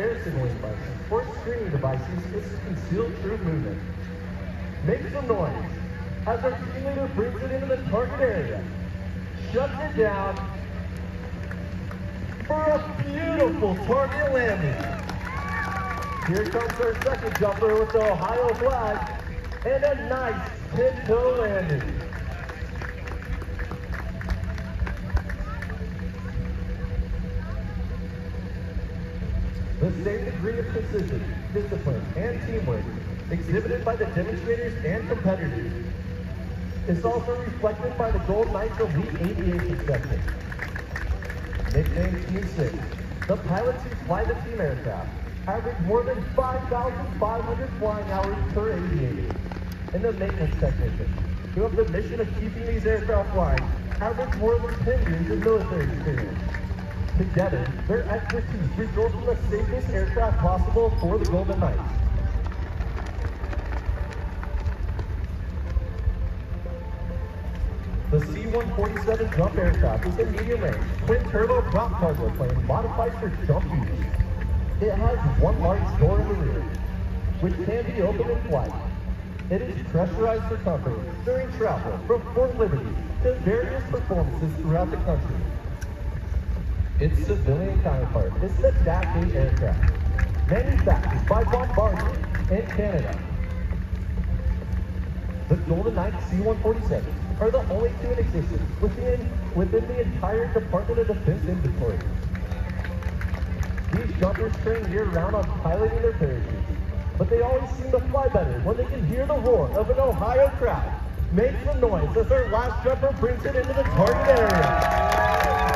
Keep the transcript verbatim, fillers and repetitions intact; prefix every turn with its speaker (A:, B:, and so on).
A: air signaling devices or screening devices is concealed through movement. Make some noise as our team leader brings it into the target area, shuts it down for a beautiful target landing. Here comes our second jumper with the Ohio flag and a nice ten-toe landing. The same degree of precision, discipline, and teamwork exhibited by the demonstrators and competitors is also reflected by the Golden Knights Elite Aviation section. Nicknamed Team Six, the pilots who fly the team aircraft average more than five thousand five hundred flying hours per aviator. And the maintenance technicians, who have the mission of keeping these aircraft flying, average more than ten years of military experience. Together, their expertise results in the safest aircraft possible for the Golden Knights. The C one forty-seven jump aircraft is a medium-range, twin-turbo prop cargo plane modified for jump use. It has one large door in the rear, which can be opened in flight. It is pressurized for comfort during travel from Fort Liberty to various performances throughout the country. Its civilian counterpart is the Dash eight aircraft, manufactured by Bombardier in Canada. The Golden Knights C one forty-seven are the only two in existence within, within the entire Department of Defense inventory. These jumpers train year-round on piloting their parachutes, but they always seem to fly better when they can hear the roar of an Ohio crowd. Make some noise as our last jumper brings it into the target area.